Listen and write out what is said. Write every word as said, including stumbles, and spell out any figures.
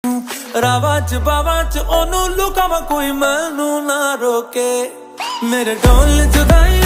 रावा च बावा च ओनू लुकावा कोई मैनू ना रोके मेरे ढोल जुदाई